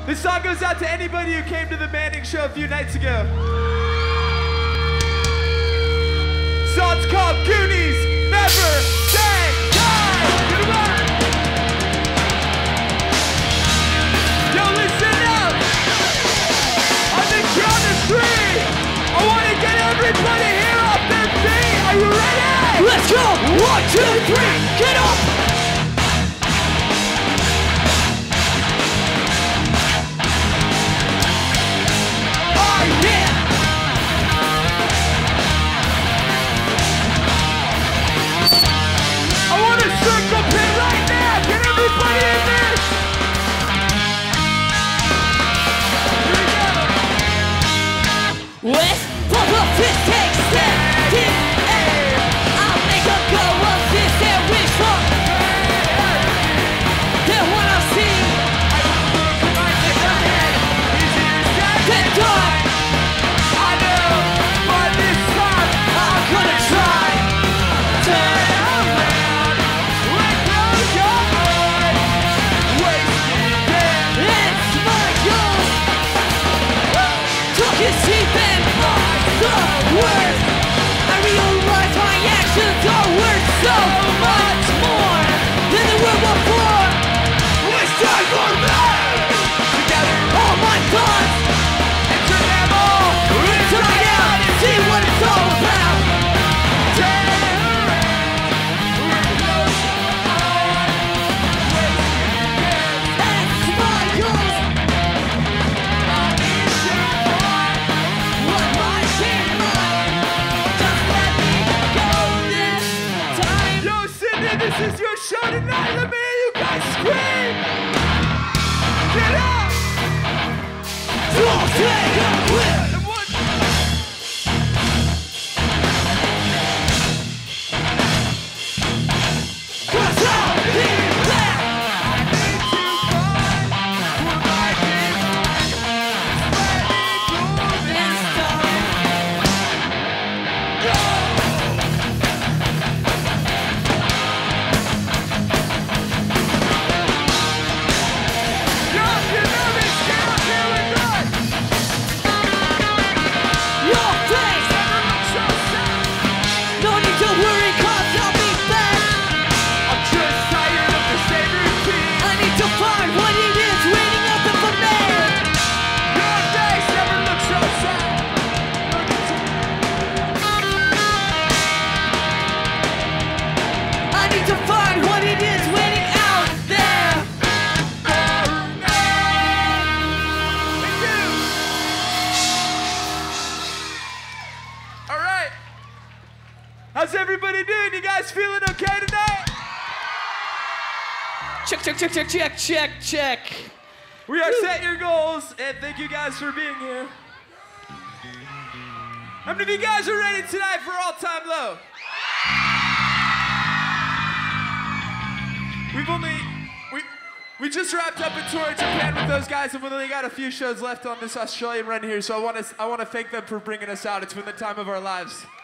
This song goes out to anybody who came to the Manning show a few nights ago. Song's called Goonies Never Say Die. Good luck. Yo, listen up. On the count of 3, I want to get everybody here off their feet. Are you ready? Let's go! 1, 2, 3, get up! Oh yeah! I want a circle pit right now. Get everybody in this. Here we go. Let's pump up this take, step in air. I'll make a go of this and wish for. They wanna see. Get done. I know, but this time I'm gonna try. turn around. Let go your heart. Wasted time. It's my goal. Took his teeth and the words. I realize my actions are worth so much more than they were before. It's time for me. Together, All my thoughts and turn them all inside out and see what it's all about. turn around. We're close on. That's my goal. What might be mine? Just let me go this time. Yo, Sydney, this is your show tonight. Let me hear you guys scream. Get up. Don't take a whip. And one. Cause I'll be back. This time. Your face. No need to worry, cause I'll be back. I need to find what it is waiting up for me. I need to find what it is waiting out there. All right. How's everybody doing? You guys feeling okay tonight? Check, check, check, check, check, check, check. We are Set Your Goals, and thank you guys for being here. How many of you guys are ready tonight for All Time Low? We just wrapped up a tour in Japan with those guys, and we only got a few shows left on this Australian run here, so I want to thank them for bringing us out. It's been the time of our lives.